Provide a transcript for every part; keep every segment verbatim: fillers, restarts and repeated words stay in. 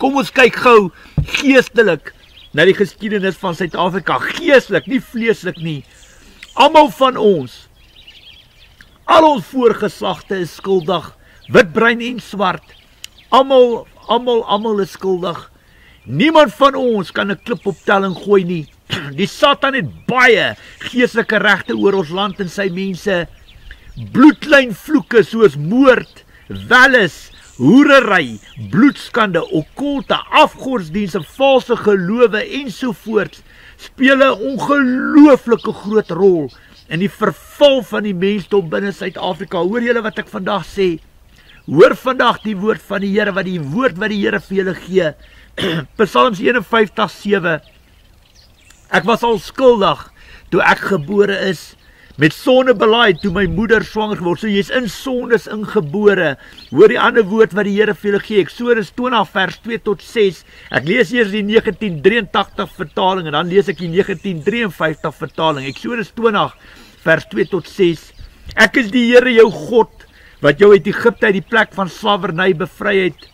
Kom ons kyk gou geestelik na die geskiedenis van Suid Afrika. Geestelik, nie vleeslik nie. Almal van ons, al ons voorgeslagte is skuldig, wit, bruin en swart. Almal, almal, almal is skuldig. Niemand van ons kan 'n klip op telling gooi nie. Die Satan het baie geestelike regte oor ons land en sy mense. Bloedlyn vloeke soos moord, welis, hoerery, bloedskande, okkulte, afgodsdienste, valse gelowe ensovoorts speel 'n ongelooflike groot rol in die verval van die mensdom binne Suid-Afrika. Hoor julle wat ek vandag sê? Hoor vandag die woord van die Here, wat die woord wat die Here vir julle gee. Psalms een en vyftig sewe. Ek was al skuldig toe ek gebore is, met sonde belaaid toe my moeder swanger geword. So jy's in sondes ingebore. Hoor die ander woord wat die Here vir julle gee. Eksodus twintig vers twee tot ses. Ek lees eers die negentien drieëntagtig vertaling en dan lees ek die negentien drieënvyftig vertaling. Eksodus twintig vers twee tot ses. Ek is die Here jou God wat jou uit Egipte uit die plek van slawerny bevry het.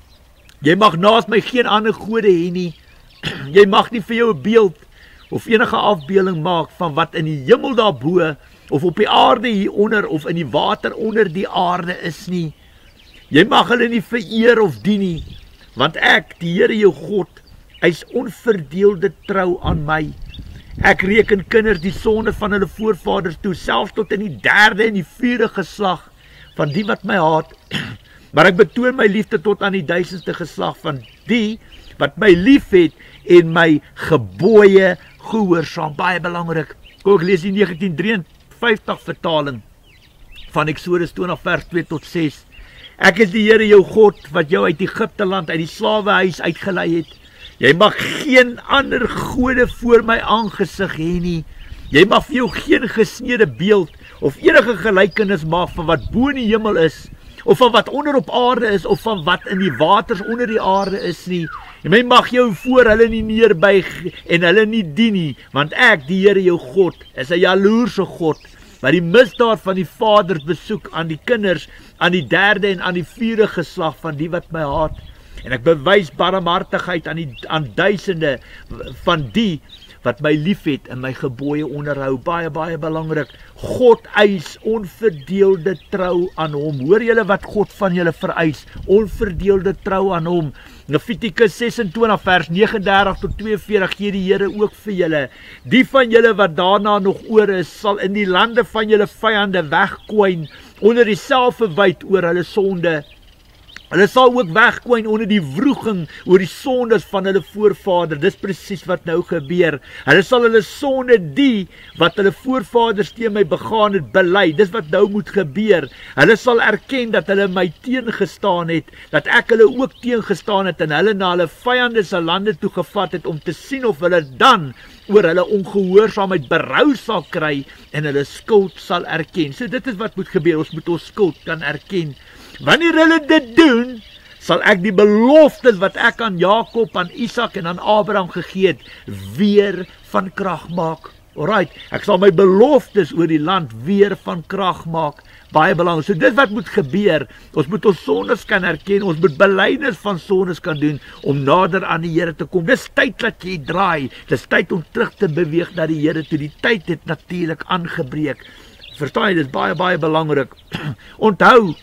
Jy mag naas my geen ander gode hê nie. Jy mag nie vir jou 'n beeld of enige afbeelding maak van wat in die hemel daarbo, of op die aarde hieronder, of in die water onder die aarde is nie. Jy mag hulle nie vereer of dien nie, want ek, die Here jou God, is onverdeelde trou aan my. Ek reken kinders die sonde van hulle voorvaders toe, selfs tot in die derde en die vierde geslag van die wat my haat. Maar ek betoon my liefde tot aan die duisendste geslag van die wat my lief het en my gebooie gehoorsaam. Baie belangrik. Kom ek lees die negentien drieënvyftig vertaling van Eksodus twintig vers twee tot ses. Ek is die Here jou God wat jou uit Egipte land, uit die slawehuis uitgelei het. Jy mag geen ander gode voor my aangesig hê nie. Jy mag vir jou geen gesneede beeld of enige gelykenis maak van wat bo in die hemel is, of van wat onder op aarde is, of van wat in die waters onder die aarde is nie. Jy mag jou voor hulle nie neerbuig en hulle nie dien nie, want ek, die Here jou God, is 'n jaloerse God, wat die misdaad van die vaders besoek aan die kinders, aan die derde en aan die vierde geslag van die wat my haat. En ek bewys barmhartigheid aan die aan duisende van die wat my lief het en my gebooie onderhou. Baie, baie belangrik. God eis onverdeelde trou aan hom. Hoor julle wat God van julle vereis? Onverdeelde trou aan hom. Levitikus ses en twintig vers nege en dertig tot twee en veertig gee die Here ook vir julle. Die van julle wat daarna nog oor is, sal in die lande van julle vyande wegkwyn onder die selfverwyd oor hulle sonde. Hulle sal ook wegkwyn onder die wroging oor die sondes van hulle voorvader. Dis presies wat nou gebeur. Hulle sal hulle sonde, die wat hulle voorvaders teen my begaan het, bely. Dis wat nou moet gebeur. Hulle sal erken dat hulle my teengestaan het, dat ek hulle ook teengestaan het en hulle na hulle vyande se lande toe gevat het om te sien of hulle dan oor hulle ongehoorsaamheid berou sal kry en hulle skuld sal erken. So dit is wat moet gebeur. Ons moet ons skuld kan erken. Wanneer hulle dit doen, sal ek die beloftes wat ek aan Jakob, aan Isak en aan Abraham gegee het, weer van krag maak. Alright, ek sal my beloftes oor die land weer van krag maak. Baie belangrik. So dit wat moet gebeur, ons moet ons sondes kan erken, ons moet belydenis van sondes kan doen, om nader aan die Here te kom. Dis tyd dat jy draai, dis tyd om terug te beweeg na die Here toe. Die tyd het natuurlik aangebreek. Verstaan jy, dis baie, baie belangrik. Onthou,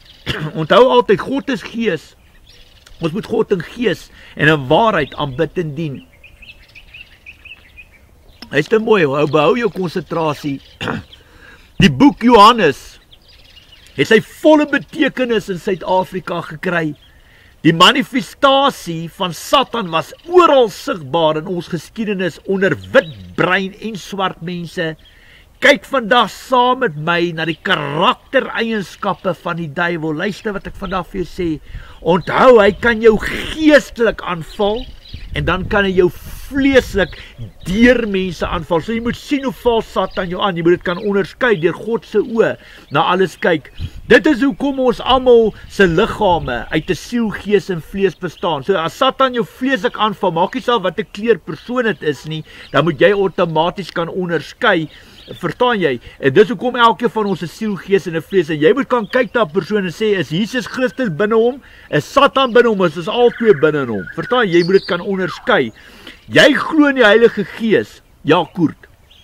Onthou altyd, God is gees. Ons moet God in gees en in waarheid aanbid en dien. Hy is te mooi, hou, behou jou konsentrasie. Die boek Johannes het sy volle betekenis in Suid-Afrika gekry. Die manifestasie van Satan was oral sigbaar in ons geskiedenis onder wit, bruin en swart mense. Kyk vandag saam met my na die karaktereienskappe van die duiwel. Luister wat ek vandag vir jou sê. Onthou, hy kan jou geestelik aanval en dan kan hy jou vleeslik deur mense aanval. So jy moet sien hoe val Satan jou aan. Jy moet dit kan onderskei deur God se oë na alles kyk. Dit is hoekom ons almal se liggame uit 'n siel, gees en vlees bestaan. So as Satan jou vleeslik aanval, maak nie saak wat 'n kleur persoon dit is nie, dan moet jy outomaties kan onderskei Verstaan jy? En dis hoekom elke van ons 'n siel, gees en 'n vlees, en jy moet kan kyk na 'n persoon en sê, is Jesus Christus binne hom? Is Satan binne hom? Is ons al twee binne in hom? Verstaan jy? Jy moet dit kan onderskei. Jy glo in die Heilige Gees? Ja, Koert.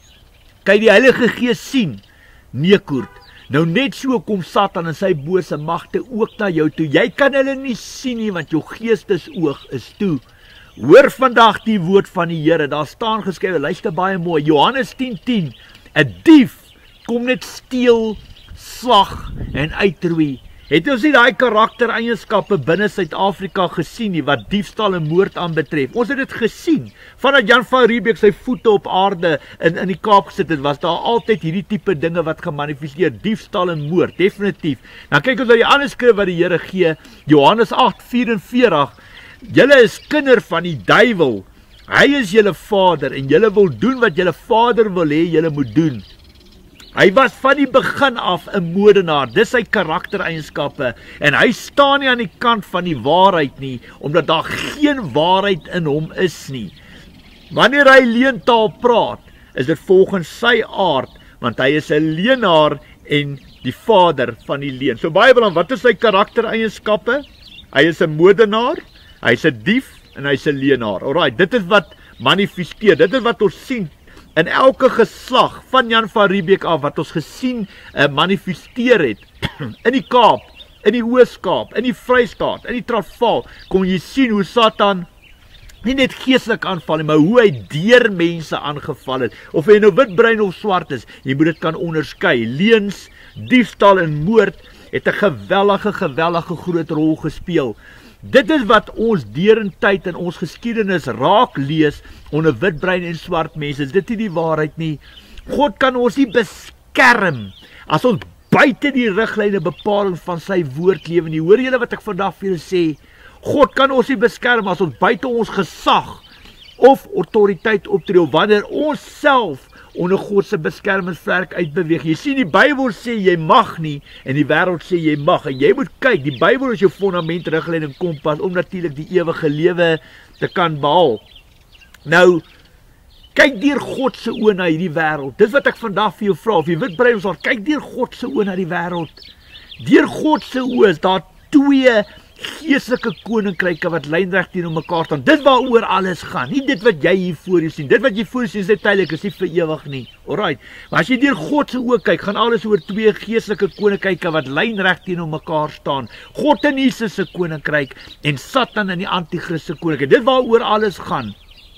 Kyk, die Heilige Gees sien? Nee, Koert. Nou net so kom Satan en sy bose magte ook na jou toe. Jy kan hulle nie sien nie, want jou geestesoog is toe. Hoor vandag die woord van die Here. Daar staan geskrywe, luister baie mooi, Johannes tien tien, 'n dief kom net steel, slag en uitroei. Het ons nie daai karaktereienskappe binne Suid Afrika gesien nie, wat diefstal en moord aanbetref? Ons het dit gesien. Vandat Jan van Riebeeck sy voete op aarde in, in die Kaap gesit het, was daar altyd hierdie tipe dinge wat gemanifesteer, diefstal en moord, definitief. Nou kyk ons na die ander skrif wat die Here gee, Johannes agt vyf-en-veertig, julle is kinder van die duiwel, hy is julle vader, en julle wil doen wat julle vader wil hê julle moet doen. Hy was van die begin af 'n moordenaar, dis sy karaktereienskappe, en hy staan nie aan die kant van die waarheid nie, omdat daar geen waarheid in hom is nie. Wanneer hy leentaal praat, is dit volgens sy aard, want hy is 'n leenaar en die vader van die leen. So baie belang, wat is sy karaktereienskappe? Hy is 'n moordenaar, hy is 'n dief en hy is 'n leenaar. Alright, dit is wat manifesteer, dit is wat ons sien in elke geslag van Jan van Riebeeck af, wat ons gesien uh, manifesteer het, in die Kaap, in die Oos-Kaap, in die Vrystaat, in die Transvaal, kom jy sien hoe Satan nie net geestelik aanval nie, maar hoe hy deur mense aangeval het, of hy nou wit, bruin of swart is, jy moet dit kan onderskei. Leuns, diefstal en moord het 'n geweldige, gewellige groot rol gespeel. Dit is wat ons deur in tyd in ons geskiedenis raak lees onder wit, bruin en swart mense. Dit is nie die waarheid nie. God kan ons nie beskerm as ons buite die riglyne bepaling van sy woord lewe nie. Hoor julle wat ek vandag vir julle sê? God kan ons nie beskerm as ons buite ons gesag of autoriteit optree, of wanneer ons self onder God se beskermingsvlek uitbeweeg. Jy sien, die Bybel sê jy mag nie, en die wêreld sê jy mag, en jy moet kyk, die Bybel is jou fondament, riglyn en kompas, om natuurlik die ewige lewe te kan behaal. Nou, kyk deur God se oë na hierdie wêreld. Dis wat ek vandag vir jou vra, of jy wit, bruin of swart, kyk deur God se oë na die wêreld. Deur God se oë is daar twee geestelike koninkryke wat lynreg teenoor mekaar staan. Dit waaroor alles gaan, nie dit wat jy hier voor jou sien. Dit wat jy voor jou sien is net tydelik, is nie vir ewig nie. Alright. Maar as jy deur God se oë kyk, gaan alles oor twee geestelike koninkryke wat lynreg teenoor mekaar staan. God in Jesus se koninkryk en Satan in die anti-Christus se koninkryk. Dit waaroor alles gaan.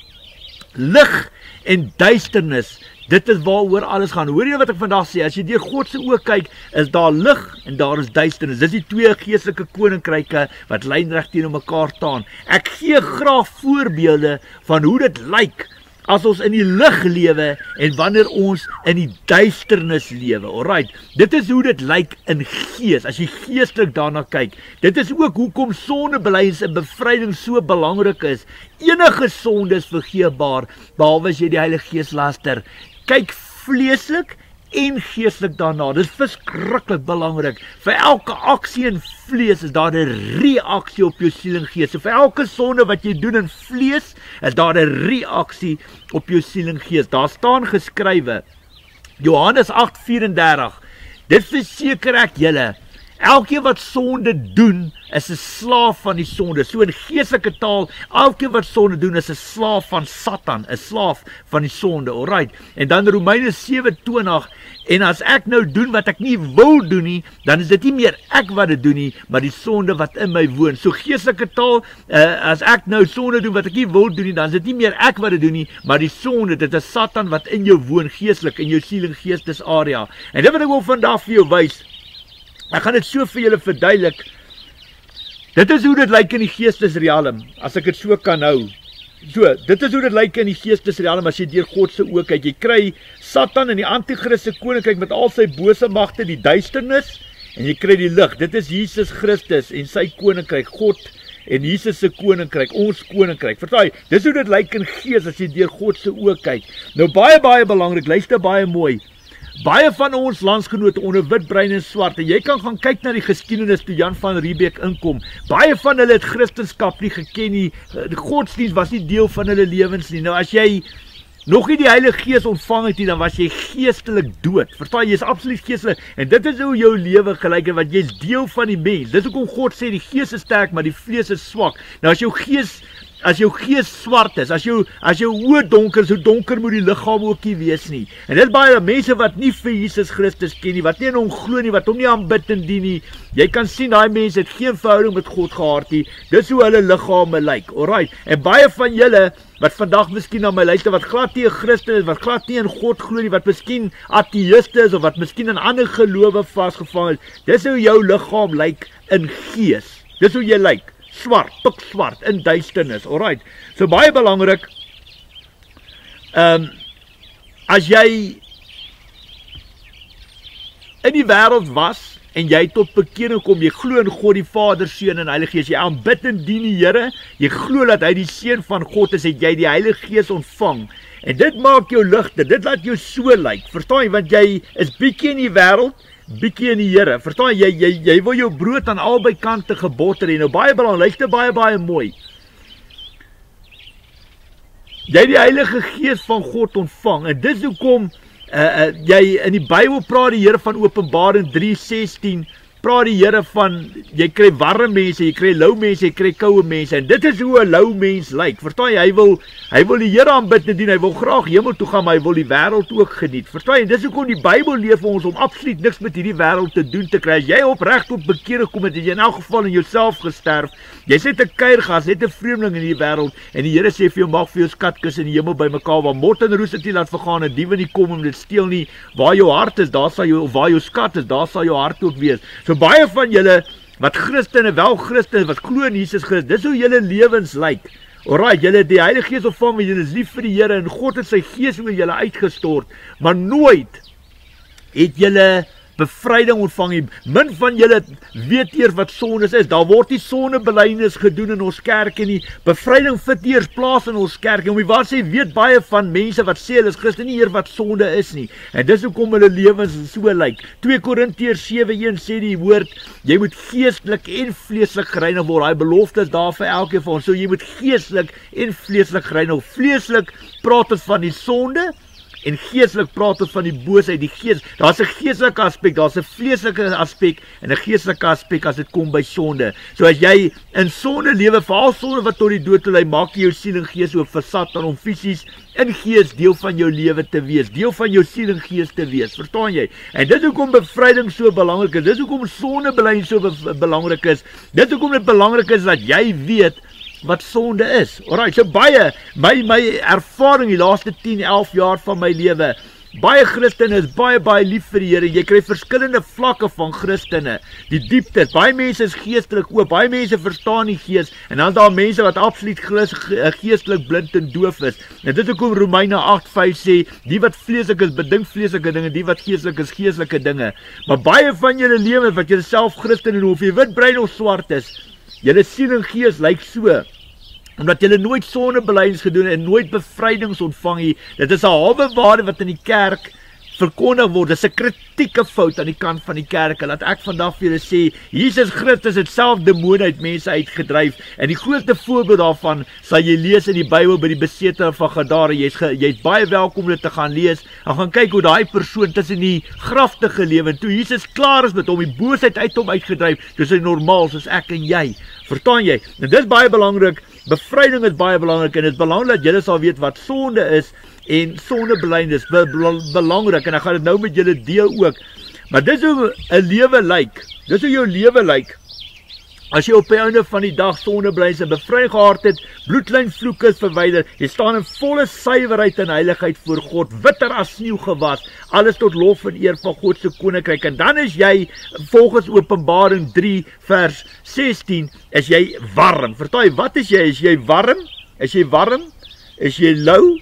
Lig en duisternis. Dit is waaroor alles gaan. Hoor jy wat ek vandag sê? As jy deur God se oë kyk, is daar lig en daar is duisternis. Dis die twee geestelike koninkryke wat lynreg teenoor mekaar staan. Ek gee graag voorbeelde van hoe dit lyk as ons in die lig lewe en wanneer ons in die duisternis lewe. Alright, dit is hoe dit lyk in gees, as jy geestelik daarna kyk. Dit is ook hoekom sondebelydenis en bevryding so belangrik is. Enige sonde is vergeefbaar, behalwe as jy die Heilige Gees laster. Kyk vleeslik en geestelik daarna. Dit is verskriklik belangrik. Vir elke aksie in vlees is daar 'n reaksie op jou siel en gees. So vir elke sonde wat jy doen in vlees, is daar 'n reaksie op jou siel en gees. Daar staan geskrywe, Johannes agt vyf-en-dertig, dit verseker ek julle, elkeen wat sonde doen, is 'n slaaf van die sonde. So in geestelike taal, elkeen wat sonde doen, is 'n slaaf van Satan, 'n slaaf van die sonde. Alright. En dan Romeine sewe-twintig, en as ek nou doen wat ek nie wil doen nie, dan is dit nie meer ek wat dit doen nie, maar die sonde wat in my woon. So geestelike taal, uh, as ek nou sonde doen wat ek nie wil doen nie, dan is dit nie meer ek wat dit doen nie, maar die sonde, dit is Satan wat in jou woon, geestelik, in jou siel en geestesarea. En dit wat ek wil vandag vir jou wys, ek gaan dit so vir julle verduidelik. Dit is hoe dit lyk in die geestesrealm, as ek dit so kan hou. So, dit is hoe dit lyk in die geestesrealm as jy deur God se oë kyk. Jy kry Satan in die anti-Christus se koninkryk met al sy bose magte, die duisternis, en jy kry die lig. Dit is Jesus Christus en sy koninkryk, God en Jesus se koninkryk, ons koninkryk. Verstaan jy? Dis hoe dit lyk in gees as jy deur God se oë kyk. Nou baie baie belangrik, luister baie mooi. Baie van ons landsgenote onder wit, bruin en swart, en jy kan gaan kyk na die geskiedenis toe Jan van Riebeeck inkom. Baie van hulle het Christendom nie geken nie, die godsdienst was nie deel van hulle lewens nie. Nou as jy nog nie die Heilige Gees ontvang het nie, dan was jy geestelik dood. Verstaan, jy is absoluut geestelik. En dit is hoe jou lewe gelyk is, want jy is deel van die mens. Dis hoekom God sê die gees is sterk, maar die vlees is swak. Nou as jou gees As jou gees swart is, as jou as jou oë donker is, hoe donker moet die liggaam ook nie wees nie. En dit baie mense wat nie vir Jesus Christus ken nie, wat nie in hom glo nie, wat hom nie aanbid en dien nie. Jy kan sien daai mense het geen verhouding met God gehad nie. Dis hoe hulle liggame lyk. Alright. En baie van julle wat vandag miskien na my luister, wat glad nie 'n Christen is, wat glad nie in God glo nie, wat miskien ateïste is of wat miskien in ander gelowe vasgevang is. Dis hoe jou liggaam lyk in gees. Dis hoe jy lyk. Swart, pikswart, in duisternis, alright. So baie belangrik, um, as jy in die wêreld was, en jy tot bekering kom, jy glo in God die Vader, Seun en Heilige Gees, jy aanbid en dien die Here, jy glo dat hy die Seun van God is, het jy die Heilige Gees ontvang, en dit maak jou ligter, dit laat jou so lyk, verstaan jy, want jy is bietjie in die wêreld, bietjie in die Here, verstaan jy, jy, jy wil jou brood aan albei kante geboter hê, nou baie belangrik, luister baie baie mooi, jy die Heilige Gees van God ontvang, en dis hoekom, uh, uh, jy in die Bybel praat die Here van Openbaring drie sestien, praat die Here van, jy kry warme mense, jy kry lou mense, jy kry koue mense, en dit is hoe 'n lou mens lyk, verstaan jy, hy wil, hy wil die Here aanbid en dien, hy wil graag hemel toe gaan, maar hy wil die wêreld ook geniet, verstaan jy, dis hoekom die Bybel leer vir ons om absoluut niks met hierdie wêreld te doen te kry, as jy opreg tot bekering kom, het jy in elk geval in jouself gesterf, jy's net 'n kuiergas, net 'n vreemdeling in die wêreld, en die Here sê vir jou, mag vir jou skatkis in die hemel bymekaar, waar mot en roes dit nie laat vergaan, en diewe nie kom om dit steel nie, waar jou hart is, daar sal jou, of waar jou skat is, daar sal jou hart ook wees, so baie van julle wat Christene, wel Christene, wat glo in Jesus Christus, dis hoe julle lewens lyk. Alright, julle het die Heilige Gees ontvang, julle is lief vir die Here en God het sy Gees oor julle uitgestort, maar nooit het julle bevryding ontvang. Min van julle weet eers wat sondes is. Daar word nie sondebelydenis gedoen in ons kerke nie. Bevryding vind eers plaas in ons kerke. Om die waar sê, weet baie van mense wat sê hulle is Christen nie eers wat sonde is nie. En dis hoekom hulle lewens so lyk. twee Korintiërs sewe een sê die woord, jy moet geestelik en vleeslik gereinig word. Daai belofte is daar vir elkeen van ons. So jy moet geestelik en vleeslik gereinig. Vleeslik praat ons van die sonde. En geestelik praat ons van die boosheid, die gees. Daar's 'n geestelike aspek, daar's 'n vleeslike aspek en 'n geestelike aspek as dit kom by sonde. So as jy in sonde lewe, veral sonde wat tot die dood lei, maak jy jou siel en gees ook versat aan om fisies in gees deel van jou lewe te wees, deel van jou siel en gees te wees. Verstaan jy? En dit hoekom bevryding so belangrik is. Dis hoekom sondebelydenis so be belangrik is. Dit hoekom dit belangrik is dat jy weet wat sonde is. Alright, so baie, my, my ervaring die laaste tien, elf jaar van my lewe, baie Christene is baie, baie lief vir die Here. Jy kry verskillende vlakke van Christene, die dieptes, baie mense is geestelik oop, baie mense verstaan die gees, en dan is daar mense wat absoluut geestelik blind en doof is. En dit is ook hoe Romeine agt vyf sê, die wat vleeslik is, bedink vleeslike dinge, die wat geestelik is, geestelike dinge. Maar baie van julle lewens, wat julle self Christen en of jy wit, bruin of swart is, julle siel en gees lyk so, omdat julle nooit sondebelydenis gedoen en nooit bevrydings ontvang nie. Dit is 'n halwe waarde wat in die kerk verkondig word. Dis 'n kritieke fout aan die kant van die kerk. Laat ek vandag vir julle sê, Jesus Christus het self demone uit mense uitgedryf. En die grootste voorbeeld daarvan sal jy lees in die Bybel by die besetene van Gadara. Jy's jy's baie welkom om dit te gaan lees. En gaan kyk hoe daai persoon tussen die grafte gelewe en toe Jesus klaar is met hom, die boosheid uit hom uitgedryf. Dis hy normaal soos ek en jy. Verstaan jy? En dis baie belangrik. Bevryding is baie belangrik en dit is belangrik dat julle sal weet wat sonde is en sondebelydenis is be be belangrik en ek gaan dit nou met julle deel ook. Maar dis hoe 'n lewe lyk. Dis hoe jou lewe lyk. As jy op die einde van die dag sondebelydenis en bevry gehad het, bloedlyn vloeke is verwyder, jy staan in volle suiwerheid en heiligheid voor God, witter as sneeu gewas, alles tot lof en eer van God se koninkryk. En dan is jy, volgens Openbaring drie vers sestien, is jy warm. Verstaan jy, wat is jy? Is jy warm? Is jy warm? Is jy lou?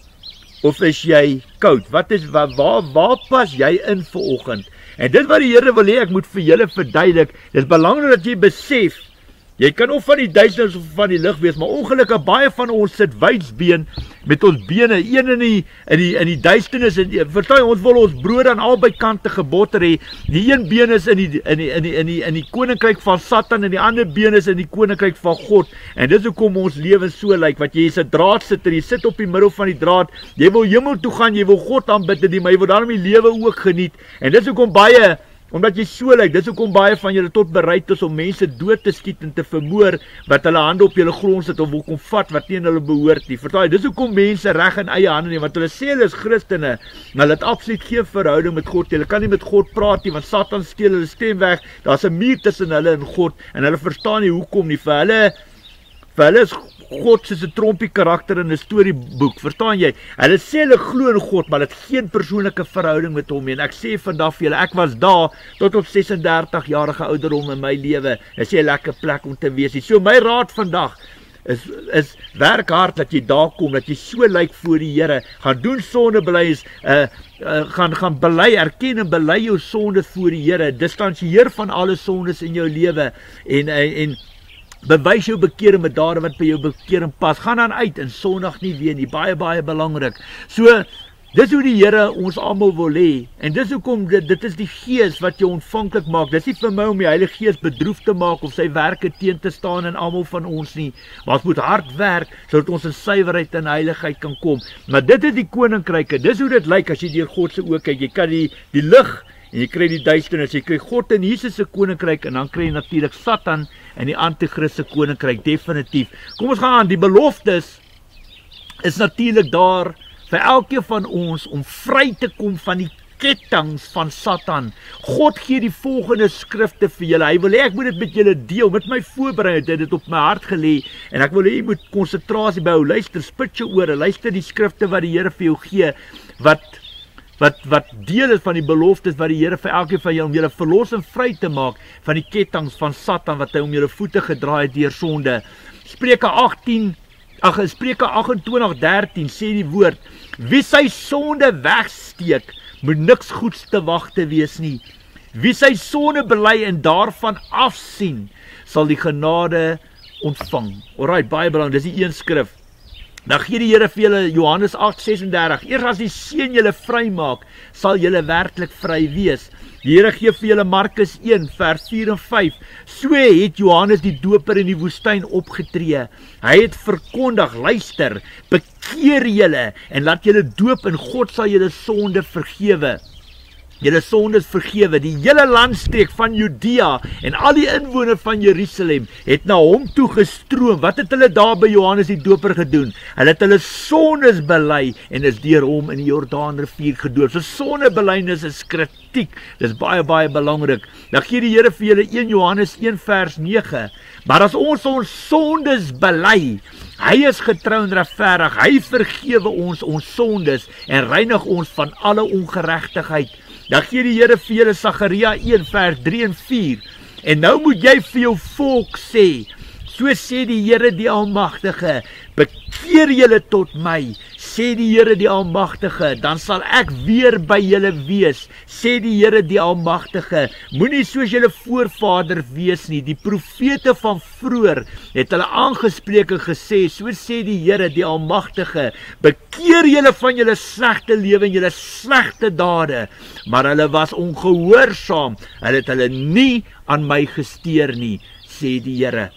Of is jy koud? Wat is, waar, waar, waar pas jy in vanoggend? En dit wat die Here wil hê, ek moet vir julle verduidelik, dit is belangrik dat jy besef, Jy kan of van die duisternis of van die lig wees, maar ongelukkig baie van ons sit wydsbeen met ons bene, een in die in die in die duisternis en verstaan ons wil ons brood aan albei kante gebotter hê. Die een been is in die in die in die in die in die koninkryk van Satan en die ander been is in die koninkryk van God. En dis hoekom ons lewens so lyk, wat jy is 'n draadsitter, jy sit op die middel van die draad. Jy wil hemel toe gaan, jy wil God aanbid en die, maar jy wil daarom die lewe ook geniet. En dis hoekom baie Omdat jy so lyk, dis hoekom baie van julle tot bereid is om mense dood te skiet en te vermoor, wat hulle hande op julle grond sit of wil kom vat wat teen hulle behoort nie. Verstaan jy, dis hoekom mense reg in eie hande neem, want hulle sê hulle is Christene, maar hulle het absoluut geen verhouding met God. Hulle kan nie met God praat nie, want Satan steel hulle stem weg. Daar's 'n muur tussen hulle en God, en hulle verstaan nie hoekom nie. Vir hulle, vir hulle is God soos 'n trompie karakter in 'n storieboek, verstaan jy? Hulle sê hulle glo in God, maar hulle het geen persoonlike verhouding met hom nie. En ek sê vandag vir julle, ek was daar tot op ses en dertig jarige ouderdom in my lewe. Dit is 'n lekker plek om te wees. So my raad vandag is is werk hard dat jy daar kom, dat jy so lyk voor die Here. Gaan doen sondebely is uh, uh, gaan gaan bely, erken en bely jou sondes voor die Here. Distansieer van alle sondes in jou lewe en en, en bewys jou bekering met dade wat by jou bekering pas. Gaan dan uit en sondig nie weer nie. Baie, baie belangrik. So, dis hoe die Here ons almal wil hê. En dis hoekom dit, dit is die Gees wat jou ontvanklik maak. Dis nie vir my om die Heilige Gees bedroef te maak of sy werke teen te staan in almal van ons nie. Maar ons moet hard werk sodat ons in suiwerheid en heiligheid kan kom. Maar dit is die koninkryke. Dis hoe dit lyk as jy deur God se oë kyk. Jy kan die die lig en jy kry die duisternis, jy kry God in Jesus se koninkryk en dan kry jy natuurlik Satan en die anti-kris se koninkryk, definitief. Kom ons gaan aan, die beloftes is natuurlik daar vir elkeen van ons om vry te kom van die kettinge van Satan. God gee die volgende skrifte vir julle. Hy wil hê ek moet dit met julle deel, met my voorberei, het dit op my hart gelê en ek wil hê jy moet konsentrasie behou. Luister, spit jou ore, luister die skrifte wat die Here vir jou gee, wat wat wat deel is van die beloftes wat die Here vir elkeen van julle om julle verlos en vry te maak van die kettinge van Satan wat hy om julle voete gedraai het deur sonde. Spreuke agtien Ag Spreuke agt-en-twintig dertien sê die woord: wie sy sonde wegsteek, moet niks goeds te wag te wees nie. Wie sy sonde bely en daarvan afsien, sal die genade ontvang. Alright, baie belangrik, dis die een skrif. Dan gee die Here vir julle Johannes agt sesendertig. Eers as die Seun julle vry maak, sal julle werklik vry wees. Die Here gee vir julle Markus een vers vier en vyf. So het Johannes die Doper in die woestyn opgetree. Hy het verkondig, luister, bekeer julle en laat julle doop en God sal julle sonde vergewe. Julle sondes vergewe. Die hele landstreek van Judea en al die inwoners van Jerusalem het na hom toe gestroom. Wat het hulle daar by Johannes die Doper gedoen? Hulle het hulle sondes bely en is deur hom in die Jordaanrivier gedoop. So sondebelydenis is kritiek. Dis baie baie belangrik. Dan gee die Here vir julle een Johannes een vers nege. Maar as ons ons sondes bely, hy is getrou en regverdig. Hy vergewe ons ons sondes en reinig ons van alle ongeregtigheid. Dan gee die Here vir julle Sagaria een vers drie en vier. En nou moet jy vir jou volk sê, so sê die Here die Almagtige, bekeer julle tot my, sê die Here die Almagtige, dan sal ek weer by julle wees, sê die Here die Almagtige. Moenie soos julle voorvader wees nie. Die profete van vroeër het hulle aangespreek en gesê, so sê die Here die Almagtige, bekeer julle van julle slegte lewe en julle slegte dade. Maar hulle was ongehoorsaam, hulle het hulle nie aan my gesteer nie, sê die Here.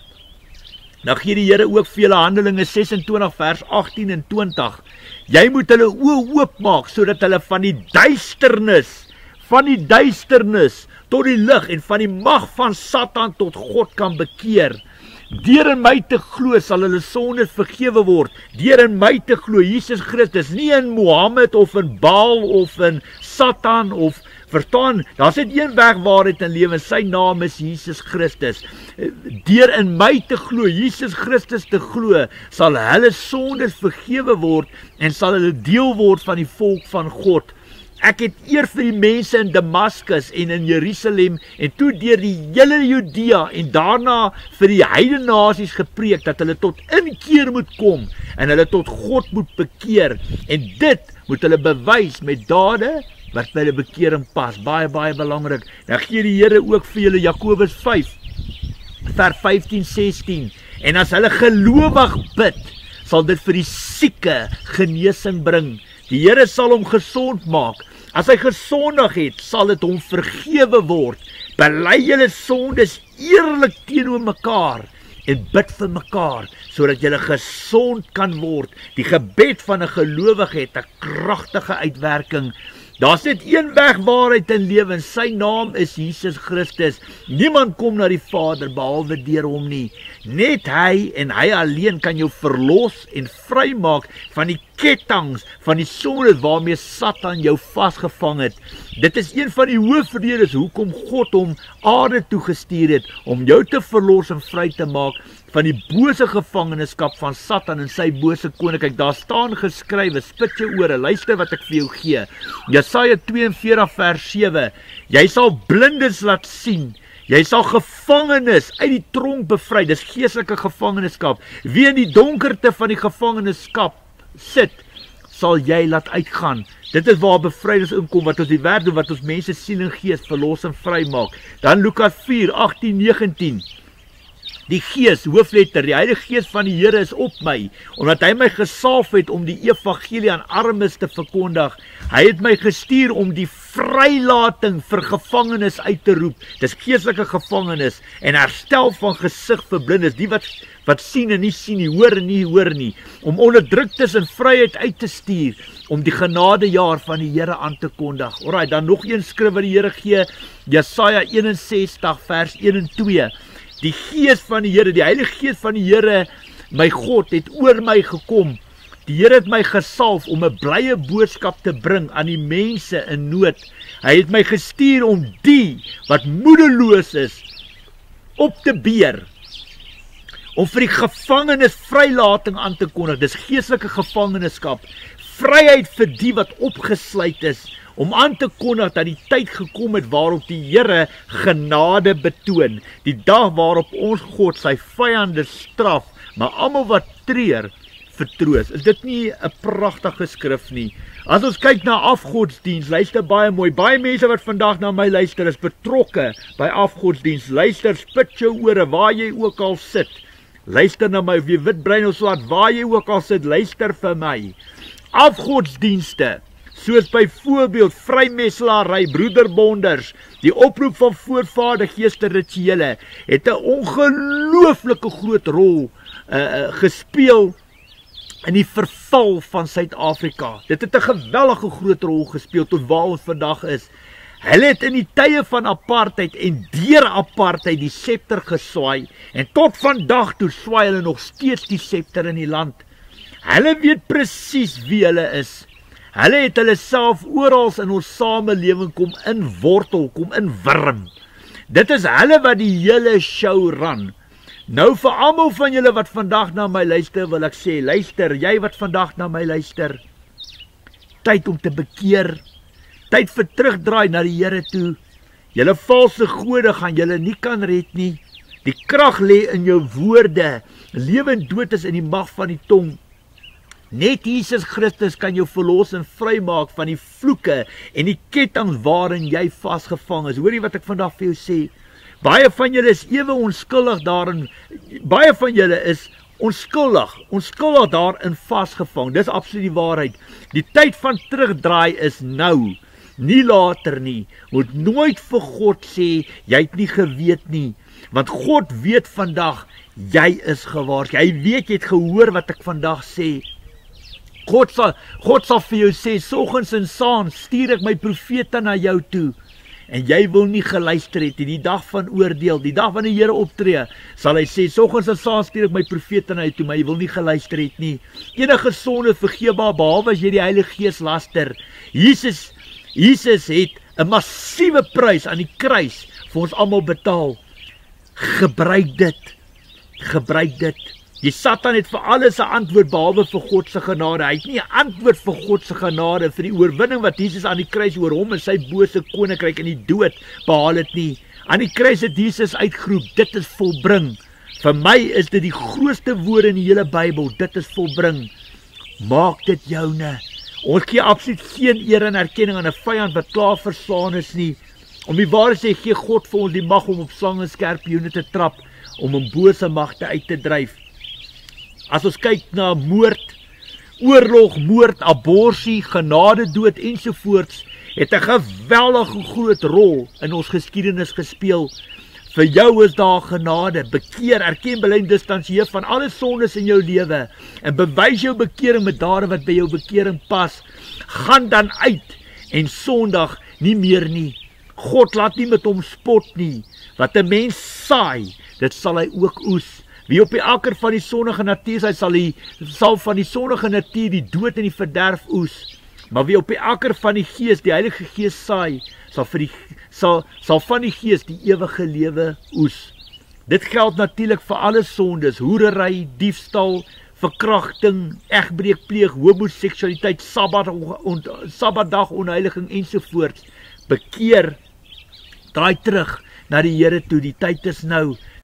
Nou gee die Here ook vir julle Handelinge ses en twintig vers agtien en twintig. Jy moet hulle oë oopmaak sodat hulle van die duisternis, van die duisternis tot die lig en van die mag van Satan tot God kan bekeer. Deur in my te glo sal hulle sondes vergewe word. Deur in my te glo, Jesus Christus, nie in Mohammed of in Baal of in Satan of verstaan, daar's net een weg, waarheid en lewe, sy naam is Jesus Christus. Deur in my te glo, Jesus Christus te glo, sal hulle sondes vergewe word en sal hulle deel word van die volk van God. Ek het eer vir die mense in Damaskus en in Jerusalem en toe deur die hele Judea en daarna vir die heidene nasies gepreek dat hulle tot inkeer moet kom en hulle tot God moet bekeer en dit moet hulle bewys met dade wat by hulle bekering pas. Baie baie belangrik. Dan gee die Here ook vir julle Jakobus vyf vers vyftien sestien. En as hulle gelowig bid, sal dit vir die sieke genesing bring. Die Here sal hom gesond maak. As hy gesondig het, sal dit hom vergewe word. Bely julle sondes eerlik teenoor mekaar en bid vir mekaar, sodat julle gesond kan word. Die gebed van 'n gelowige het 'n kragtige uitwerking. Daar's net een weg, waarheid en lewe, en sy naam is Jesus Christus. Niemand kom na die Vader behalwe deur hom nie. Net hy en hy alleen kan jou verlos en vrymaak van die kettinge van die sonde waarmee Satan jou vasgevang het. Dit is een van die hoofredes hoekom God hom aarde toe gestuur het, om jou te verlos en vry te maak van die bose gevangenskap van Satan en sy bose koninkryk. Daar staan geskrywe, spit jou ore, luister wat ek vir jou gee. Jesaja twee en veertig vers sewe, jy sal blindes laat sien, jy sal gevangenes uit die tronk bevry, dis geestelike gevangenskap. Wie in die donkerte van die gevangenskap sit, sal jy laat uitgaan. Dit is waar bevryders inkom, wat ons die werk doen, wat ons mense siel en gees verlos en vry maak. Dan Lukas vier, agttien, negentien. Die Gees, hoofletter, die Heilige Gees van die Here is op my, omdat hy my gesalf het om die evangelie aan armes te verkondig. Hy het my gestuur om die vrylating vir gevangenes uit te roep. Dis geestelike gevangenes en herstel van gesig vir blindes, die wat wat sien en nie sien nie, hoor en nie hoor nie, om onderdruktes in vryheid uit te stuur, om die genadejaar van die Here aan te kondig. Alraai, dan nog een skrif wat die Here gee, Jesaja eenensestig vers een en twee. Die Gees van die Here, die Heilige Gees van die Here, my God, het oor my gekom. Die Here het my gesalf om 'n blye boodskap te bring aan die mense in nood. Hy het my gestuur om die wat moedeloos is op te beer, om vir die gevangenes vrylating aan te kondig. Dis geestelike gevangenskap, vryheid vir die wat opgesluit is, om aan te kondig dat die tyd gekom het waarop die Here genade betoon, die dag waarop ons God sy vyande straf, maar almal wat treur, vertroos. Is dit nie 'n pragtige skrif nie? As ons kyk na afgodsdiens, luister baie mooi, baie mense wat vandag na my luister, is betrokke by afgodsdiens. Luister, spit jou ore, waar jy ook al sit. Luister na my, of jy wit, bruin of swart, waar jy ook al sit, luister vir my. Afgodsdienste, soos byvoorbeeld vrymesselary, broederbonders, die oproep van voorvader geeste rituele, het 'n ongelooflike groot rol uh, gespeel in die verval van Suid Afrika. Dit het 'n geweldige groot rol gespeel tot waar ons vandag is. Hulle het in die tye van apartheid en deur apartheid die scepter geswaai, en tot vandag toe swaai hulle nog steeds die scepter in die land. Hulle weet presies wie hulle is. Hulle het hulle self oral in ons samelewing kom inwortel, kom inwurm. Dit is hulle wat die hele show run. Nou vir almal van julle wat vandag na my luister, wil ek sê, luister, jy wat vandag na my luister, tyd om te bekeer, tyd vir terugdraai na die Here toe. Julle valse gode gaan julle nie kan red nie. Die krag lê in jou woorde. Lewe en dood is in die mag van die tong. Net Jesus Christus kan jou verlos en vrymaak van die vloeke en die kettinge waarin jy vasgevang is. Hoor jy wat ek vandag vir jou sê? Baie van julle is ewe onskuldig daarin, baie van julle is onskuldig, onskuldig daarin vasgevang. Dis absoluut die waarheid. Die tyd van terugdraai is nou, nie later nie. Moet nooit vir God sê, jy het nie geweet nie, want God weet vandag, jy is gewaarsku. Hy weet, jy het gehoor wat ek vandag sê. God sal, God sal vir jou sê, soggens en saans stuur ek my profete na jou toe, en jy wil nie geluister het, die dag van oordeel, die dag van die Here optree, sal hy sê, soggens en saans stuur ek my profete na jou toe, maar jy wil nie geluister het nie. Enige sonde vergeefbaar, behalwe as jy die Heilige Gees laster. Jesus, Jesus het 'n massiewe prys aan die kruis vir ons almal betaal. Gebruik dit, gebruik dit. Die Satan het vir alles 'n antwoord behalwe vir God se genade. Hy het nie 'n antwoord vir God se genade vir die oorwinning wat Jesus aan die kruis oor hom en sy bose koninkryk in die dood behaal het nie. Aan die kruis het Jesus uitgeroep, dit is volbring. Vir my is dit die grootste woorde in die hele Bybel, dit is volbring. Maak dit joune. Ons gee absoluut geen eer en erkenning aan 'n vyand wat klaar verslaan is nie. Om die waarheid sê, gee God vir ons die mag om op slange en skorpioene te trap. om 'n bose magte uit te dryf. As ons kyk na moord, oorlog, moord, aborsie, genadedood ensovoorts, het 'n geweldige groot rol in ons geskiedenis gespeel. Vir jou is daar genade, bekeer, erken, bely en distansieer van alle sondes in jou lewe en bewys jou bekering met dade wat by jou bekering pas. Gaan dan uit en sondig nie meer nie. God laat nie met hom spot nie. Wat 'n mens saai, dit sal hy ook oes. Wie op die akker van die sondige natuur sy sal, die, sal van die sondige natuur die dood en die verderf oes. Maar wie op die akker van die gees, die Heilige Gees saai, sal, vir die, sal, sal van die gees die ewige lewe oes. Dit geld natuurlik vir alle sondes, hoerery, diefstal, verkrachting, egbreek pleeg, homoseksualiteit, sabbat, on, sabbatdag onheiliging ensovoorts. Bekeer, draai terug na die Here toe, die tyd is nou.